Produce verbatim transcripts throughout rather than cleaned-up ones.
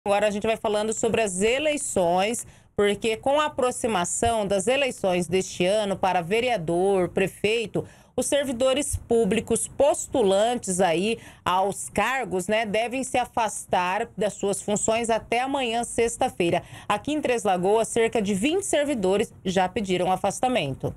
Agora a gente vai falando sobre as eleições, porque com a aproximação das eleições deste ano para vereador, prefeito, os servidores públicos postulantes aí aos cargos, né, devem se afastar das suas funções até amanhã, sexta-feira. Aqui em Três Lagoas, cerca de vinte servidores já pediram afastamento.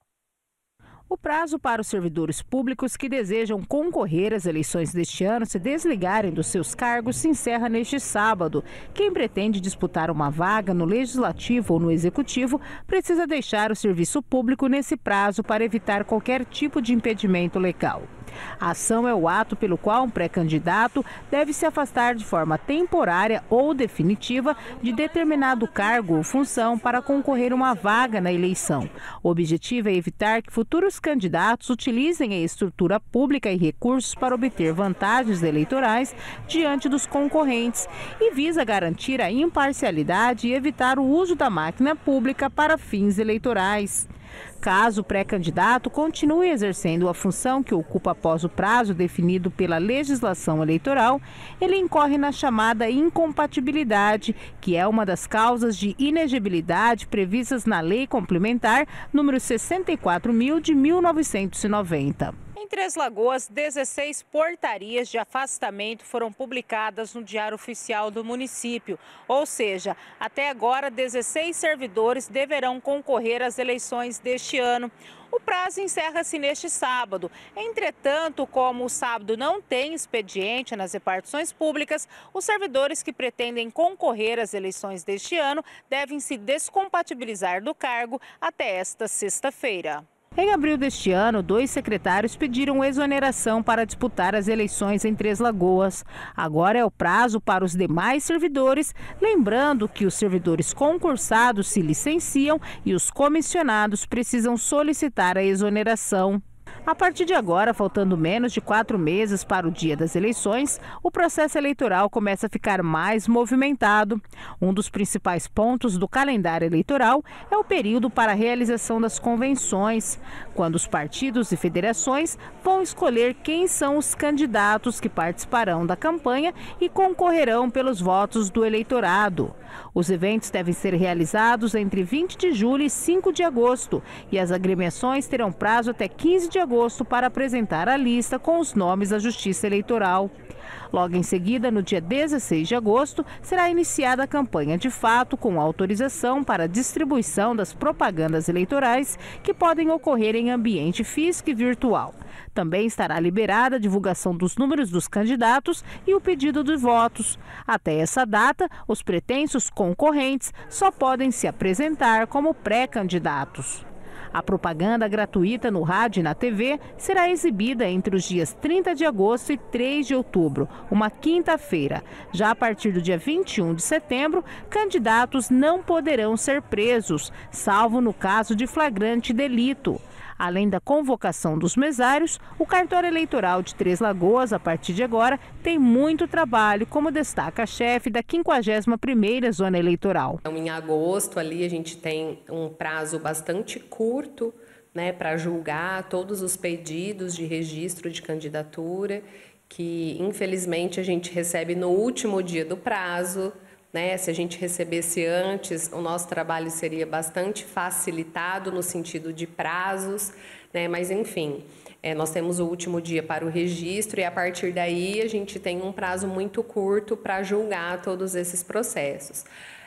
O prazo para os servidores públicos que desejam concorrer às eleições deste ano se desligarem dos seus cargos se encerra neste sábado. Quem pretende disputar uma vaga no Legislativo ou no Executivo precisa deixar o serviço público nesse prazo para evitar qualquer tipo de impedimento legal. A ação é o ato pelo qual um pré-candidato deve se afastar de forma temporária ou definitiva de determinado cargo ou função para concorrer a uma vaga na eleição. O objetivo é evitar que futuros candidatos utilizem a estrutura pública e recursos para obter vantagens eleitorais diante dos concorrentes e visa garantir a imparcialidade e evitar o uso da máquina pública para fins eleitorais. Caso o pré-candidato continue exercendo a função que ocupa após o prazo definido pela legislação eleitoral, ele incorre na chamada incompatibilidade, que é uma das causas de inegibilidade previstas na Lei Complementar número sessenta e quatro mil de mil novecentos e noventa. Em Três Lagoas, dezesseis portarias de afastamento foram publicadas no Diário Oficial do município. Ou seja, até agora, dezesseis servidores deverão concorrer às eleições deste ano. O prazo encerra-se neste sábado. Entretanto, como o sábado não tem expediente nas repartições públicas, os servidores que pretendem concorrer às eleições deste ano devem se descompatibilizar do cargo até esta sexta-feira. Em abril deste ano, dois secretários pediram exoneração para disputar as eleições em Três Lagoas. Agora é o prazo para os demais servidores, lembrando que os servidores concursados se licenciam e os comissionados precisam solicitar a exoneração. A partir de agora, faltando menos de quatro meses para o dia das eleições, o processo eleitoral começa a ficar mais movimentado. Um dos principais pontos do calendário eleitoral é o período para a realização das convenções, quando os partidos e federações vão escolher quem são os candidatos que participarão da campanha e concorrerão pelos votos do eleitorado. Os eventos devem ser realizados entre vinte de julho e cinco de agosto e as agremiações terão prazo até quinze de agosto para apresentar a lista com os nomes da Justiça Eleitoral. Logo em seguida, no dia dezesseis de agosto, será iniciada a campanha de fato com autorização para a distribuição das propagandas eleitorais que podem ocorrer em ambiente físico e virtual. Também estará liberada a divulgação dos números dos candidatos e o pedido de votos. Até essa data, os pretensos concorrentes só podem se apresentar como pré-candidatos. A propaganda gratuita no rádio e na T V será exibida entre os dias trinta de agosto e três de outubro, uma quinta-feira. Já a partir do dia vinte e um de setembro, candidatos não poderão ser presos, salvo no caso de flagrante delito. Além da convocação dos mesários, o cartório eleitoral de Três Lagoas, a partir de agora, tem muito trabalho, como destaca a chefe da quinquagésima primeira Zona Eleitoral. Então, em agosto, ali, a gente tem um prazo bastante curto, né, para julgar todos os pedidos de registro de candidatura, que, infelizmente, a gente recebe no último dia do prazo. Né? Se a gente recebesse antes, o nosso trabalho seria bastante facilitado no sentido de prazos, né? Mas enfim, é, nós temos o último dia para o registro e a partir daí a gente tem um prazo muito curto para julgar todos esses processos.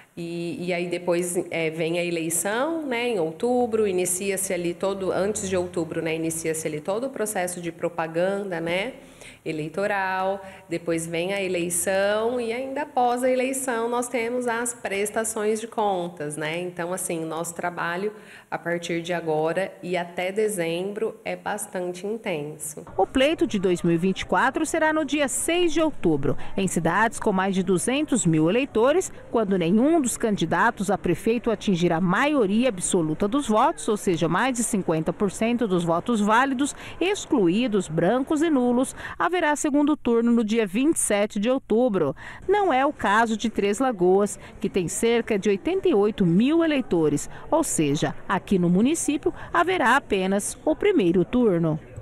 E, e aí depois é, vem a eleição, né, em outubro, inicia-se ali todo, antes de outubro, né, inicia-se ali todo o processo de propaganda, né, eleitoral, depois vem a eleição e ainda após a eleição nós temos as prestações de contas, né? Então, assim, o nosso trabalho a partir de agora e até dezembro é bastante intenso. O pleito de dois mil e vinte e quatro será no dia seis de outubro, em cidades com mais de duzentos mil eleitores, quando nenhum dos candidatos a prefeito atingir a maioria absoluta dos votos, ou seja, mais de cinquenta por cento dos votos válidos, excluídos brancos e nulos, haverá segundo turno no dia vinte e sete de outubro. Não é o caso de Três Lagoas, que tem cerca de oitenta e oito mil eleitores, ou seja, aqui no município haverá apenas o primeiro turno.